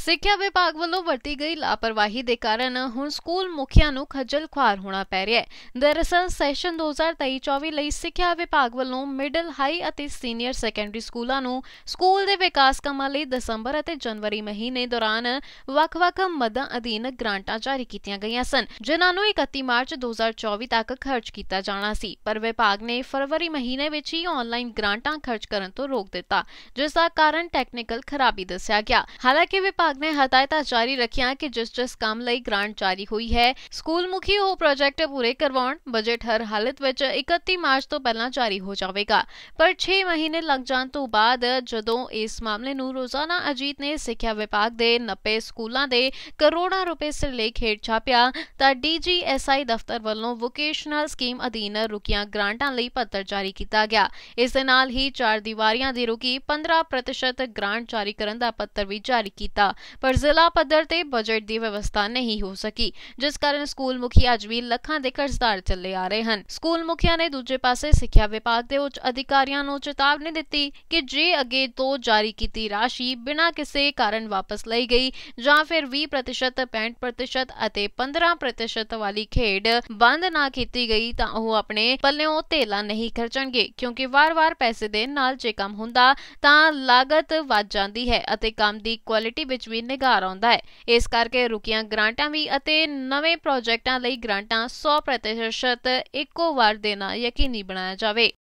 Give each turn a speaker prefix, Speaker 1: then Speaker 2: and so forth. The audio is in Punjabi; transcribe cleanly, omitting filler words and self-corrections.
Speaker 1: ਸਿੱਖਿਆ ਵਿਭਾਗ ਵੱਲੋਂ ਵਰਤੀ ਗਈ ਲਾਪਰਵਾਹੀ ਦੇ ਕਾਰਨ ਹੁਣ ਸਕੂਲ ਮੁਖੀਆਂ ਨੂੰ ਖੱਜਲ ਖੁਆਰ ਹੋਣਾ ਪੈ ਰਿਹਾ ਹੈ। ਦਰਅਸਲ ਸੈਸ਼ਨ 2023-24 ਲਈ ਸਿੱਖਿਆ ਵਿਭਾਗ ਵੱਲੋਂ ਮਿਡਲ ਹਾਈ ਅਤੇ ਸੀਨੀਅਰ ਸੈਕੰਡਰੀ ਸਕੂਲਾਂ ਨੂੰ ਸਕੂਲ ਦੇ ਵਿਕਾਸ ਕੰਮਾਂ ਲਈ ਦਸੰਬਰ ਅਤੇ ਜਨਵਰੀ ਮਹੀਨੇ ਦੌਰਾਨ ਵੱਖ-ਵੱਖ ਮਦਾਂ ਅਧੀਨ ਗ੍ਰਾਂਟਾਂ ਜਾਰੀ ਕੀਤੀਆਂ ਗਈਆਂ ਸਨ, ਜਿਨ੍ਹਾਂ ਨੂੰ 31 ਮਾਰਚ 2024 ਤੱਕ ਖਰਚ ਕੀਤਾ ਜਾਣਾ ਸੀ। ਪਰ ਵਿਭਾਗ ਨੇ ਫਰਵਰੀ ਮਹੀਨੇ ਵਿੱਚ ਹੀ ਆਨਲਾਈਨ ਗ੍ਰਾਂਟਾਂ ਖਰਚ ਕਰਨ ਤੋਂ ਰੋਕ ਦਿੱਤਾ, ਜਿਸ ਦਾ ਕਾਰਨ ਟੈਕਨੀਕਲ ਖਰਾਬੀ ਦੱਸਿਆ ਗਿਆ। ਹਾਲਾਂਕਿ ਵਿਭਾਗ ਨੇ ਹਦਾਇਤਾਂ ਜਾਰੀ ਰੱਖੀਆਂ ਕਿ ਜਿਸ ਕੰਮ ਲਈ ਗ੍ਰਾਂਟ ਜਾਰੀ ਹੋਈ ਹੈ, ਸਕੂਲ ਮੁਖੀ ਉਹ ਪ੍ਰੋਜੈਕਟ ਪੂਰੇ ਕਰਵਾਉਣ। ਬਜਟ ਹਰ ਹਾਲਤ ਵਿੱਚ 31 ਮਾਰਚ ਤੋਂ ਪਹਿਲਾਂ ਜਾਰੀ ਹੋ ਜਾਵੇਗਾ, ਪਰ 6 ਮਹੀਨੇ ਲੱਗ ਜਾਣ ਤੋਂ ਬਾਅਦ ਜਦੋਂ ਇਸ ਮਾਮਲੇ ਨੂੰ ਰੋਜ਼ਾਨਾ ਅਜੀਤ ਨੇ ਸਿੱਖਿਆ ਵਿਭਾਗ ਦੇ 90 ਸਕੂਲਾਂ ਦੇ ਕਰੋੜਾਂ ਰੁਪਏ ਸਿਰਲੇਖ ਹੇਠ ਛਾਪਿਆ ਤਾਂ DGSI ਦਫ਼ਤਰ ਵੱਲੋਂ ਵੋਕੇਸ਼ਨਲ ਸਕੀਮ ਅਧੀਨ ਰੁਕੀਆਂ ਗ੍ਰਾਂਟਾਂ ਲਈ ਪੱਤਰ ਜਾਰੀ ਕੀਤਾ ਗਿਆ। ਇਸ ਦੇ ਨਾਲ ਹੀ 4 ਦੀਵਾਰੀਆਂ ਦੀ ਰੁਕੀ 15% ਗ੍ਰਾਂਟ ਜਾਰੀ ਕਰਨ ਦਾ ਪੱਤਰ ਵੀ ਜਾਰੀ ਕੀਤਾ, ਪਰ ਜ਼ਿਲ੍ਹਾ ਪੱਧਰ ਤੇ ਬਜਟ ਦੀ ਵਿਵਸਥਾ ਨਹੀਂ ਹੋ ਸਕੀ, ਜਿਸ ਕਾਰਨ ਸਕੂਲ ਮੁਖੀ ਅੱਜ ਵੀ ਲੱਖਾਂ ਦੇ ਕਰਜ਼ਦਾਰ ਚੱਲੇ ਆ ਰਹੇ ਹਨ। ਸਕੂਲ ਮੁਖੀਆਂ ਨੇ ਦੂਜੇ ਪਾਸੇ ਸਿੱਖਿਆ ਵਿਭਾਗ ਦੇ ਉੱਚ ਅਧਿਕਾਰੀਆਂ ਨੂੰ ਚੇਤਾਵਨੀ ਦਿੱਤੀ ਕਿ ਜੇ ਅੱਗੇ ਤੋਂ ਜਾਰੀ ਕੀਤੀ ਰਾਸ਼ੀ ਬਿਨਾਂ ਕਿਸੇ ਕਾਰਨ ਵਾਪਸ ਲਈ ਗਈ ਜਾਂ ਫਿਰ 20%, 65% ਅਤੇ 15% ਵਾਲੀ ਖੇਡ ਬੰਦ ਨਾ ਕੀਤੀ ਗਈ ਤਾਂ ਉਹ ਆਪਣੇ ਪੱਲਿਓਂ ਧੇਲਾ ਨਹੀਂ ਖਰਚਣਗੇ, ਕਿਉਂਕਿ ਵਾਰ-ਵਾਰ ਪੈਸੇ ਦੇ ਨਾਲ ਜੇ ਕੰਮ ਹੁੰਦਾ ਤਾਂ ਲਾਗਤ ਵੱਧ ਜਾਂਦੀ ਹੈ ਅਤੇ ਕੰਮ ਦੀ ਕੁਆਲਿਟੀ ਵਿੱਚ ਵੀ ਨਿਘਾਰ ਆਉਂਦਾ ਹੈ। ਇਸ ਕਰਕੇ ਰੁਕੀਆਂ ਗ੍ਰਾਂਟਾਂ ਵੀ ਅਤੇ ਨਵੇਂ ਪ੍ਰੋਜੈਕਟਾਂ ਲਈ ਗ੍ਰਾਂਟਾਂ 100% ਇੱਕੋ ਵਾਰ ਦੇਣਾ ਯਕੀਨੀ ਬਣਾਇਆ ਜਾਵੇ।